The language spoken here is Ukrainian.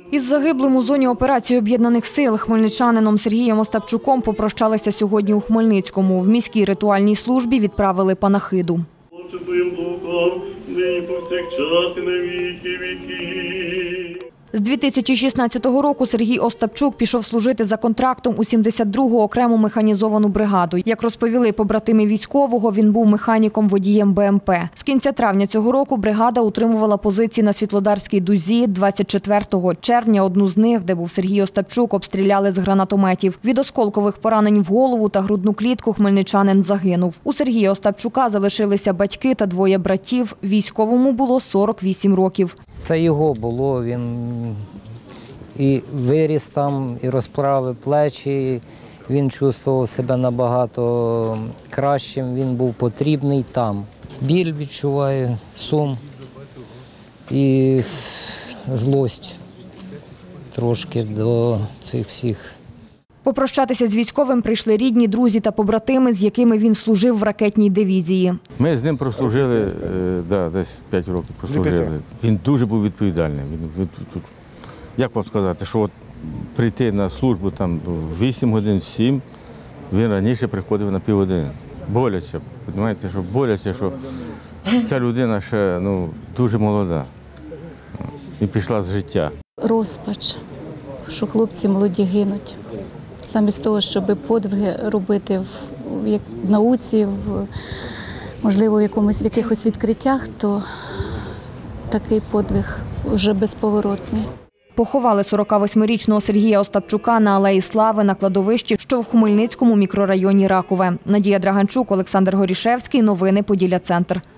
Із загиблим у зоні операції Об'єднаних сил хмельничанином Сергієм Остапчуком попрощалися сьогодні у Хмельницькому. В міській ритуальній службі відправили панахиду. Отче Твоїм Духом, нині повсякчас і на віки віків. З 2016 року Сергій Остапчук пішов служити за контрактом у 72-гу окрему механізовану бригаду. Як розповіли побратими військового, він був механіком-водієм БМП. З кінця травня цього року бригада утримувала позиції на Світлодарській дузі. 24 червня одну з них, де був Сергій Остапчук, обстріляли з гранатометів. Від осколкових поранень в голову та грудну клітку хмельничанин загинув. У Сергія Остапчука залишилися батьки та двоє братів. Військовому було 48 років. Це його було, він і виріс там, і розправив плечі, він чувствував себе набагато кращим, він був потрібний там. Біль відчуваю, сум і злость трошки до цих всіх. Попрощатися з військовим прийшли рідні, друзі та побратими, з якими він служив в ракетній дивізії. Ми з ним прослужили, десь 5 років прослужили. Він дуже був відповідальний. Як вам сказати, що от прийти на службу там 8 годин, 7, він раніше приходив на півгодини. Боляче, розумієте, що боляче, що ця людина ще дуже молода і пішла з життя. Розпач, що хлопці молоді гинуть. Замість того, щоб подвиги робити в науці, можливо, в якихось відкриттях, то такий подвиг вже безповоротний. Поховали 48-річного Сергія Остапчука на Алеї Слави на кладовищі, що в Хмельницькому мікрорайоні Ракове. Надія Драганчук, Олександр Горішевський. Новини Поділля Центр.